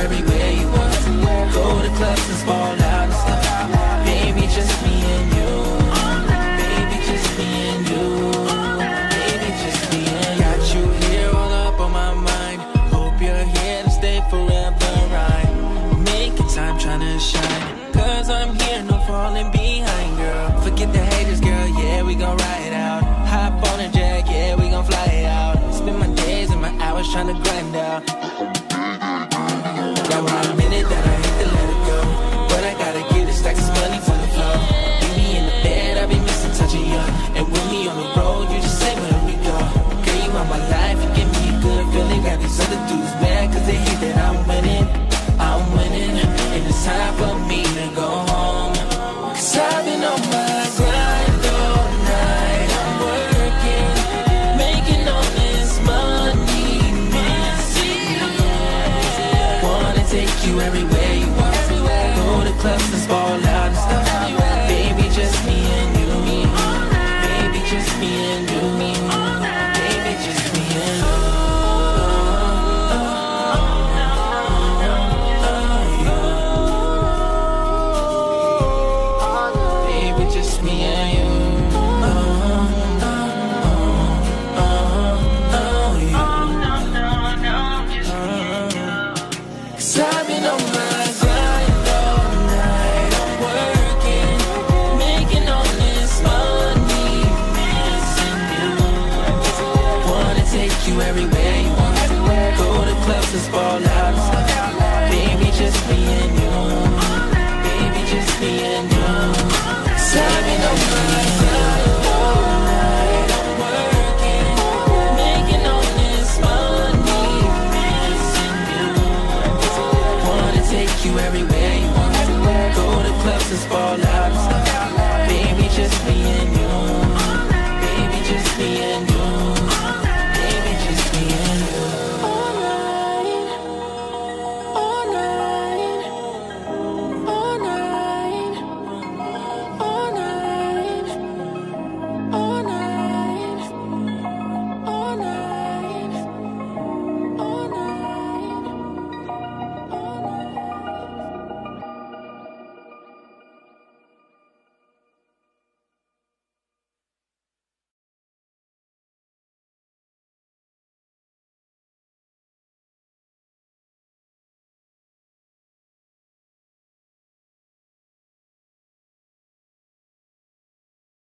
everywhere you want. Go to clubs and ball out and stuff. Baby, just me and you. Baby, just me and you. Baby, just me and you. Got you here all up on my mind. Hope you're here to stay forever, right? Making time tryna shine, cause I'm here, no falling behind, girl. Forget the haters, girl, yeah, we gon' ride out. Hop on a jet, yeah, we gon' fly out. Spend my days and my hours tryna grind out. Now I admit that I hate to let it go, but I gotta get it, stack this money for the flow. Leave me in the bed, I be missing touching you. And when we on the road, you just say where we go. Girl, you want my life, you give me a good feeling. Got these other dudes mad, cause they hate that I'm winning. I'm winning, and it's time for me to go home. Cause I've been on my grind all night. I'm working, making all this money, missing you. Wanna take you everywhere you want. Go to clubs and ball out and stuff. Baby, just me and you. Baby, just me and you. Baby, just me and you. Everywhere you want. Go to clubs and ball out and stuff. Baby, just me and you. Baby, just me and you. 'Cause I've been on my grind all night. I'm working, making all this money, missing you. Wanna take you everywhere you want. Go to clubs and ball out and stuff. Baby, just me and you. Baby, just me and you.